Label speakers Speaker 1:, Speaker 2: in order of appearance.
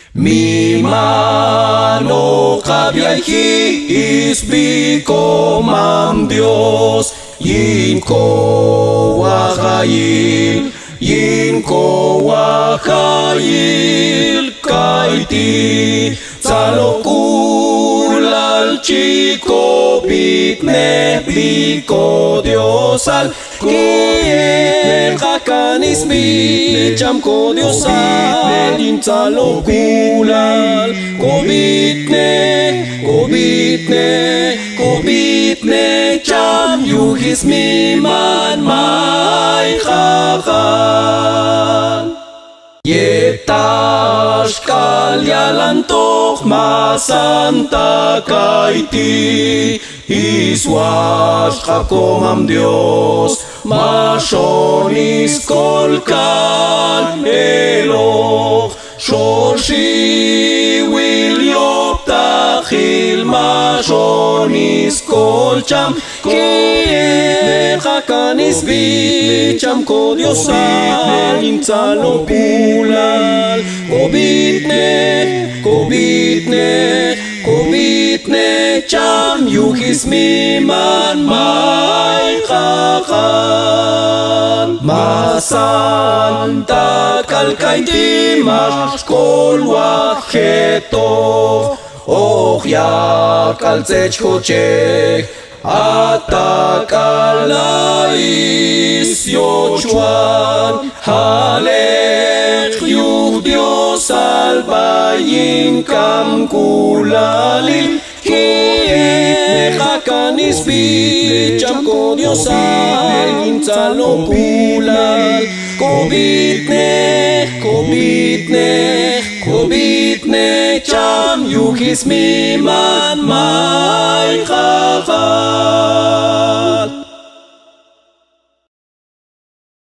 Speaker 1: Mi mano kabiayhis bikomam Dios Yinko wahayil kaiti Tzalokulal chico bitne biko Dios al Kiel hakanis bicham ko Dios al Din tzalokulal Kobitne cham yuhis miman mai chachal Yetash kal yalantoch ma santa kaiti Iswash chakomam Dios Mashonis kol kal eloch Shorshi will yoptachil Mashonis kol cham Kiel hakanis bicham ko Dios al Nimtza lo kulal Kobitne cham yuhis miman mai chachal Masanta kalkaiti mash kol wacheto Och ya kalzech hochech Atakalais yochuan Halech yuh Dios albayin kam kulalil Kiel hakanis bicham ko Dios al Nimtza lo kulal Kobitne cham yuhis miman mai chachal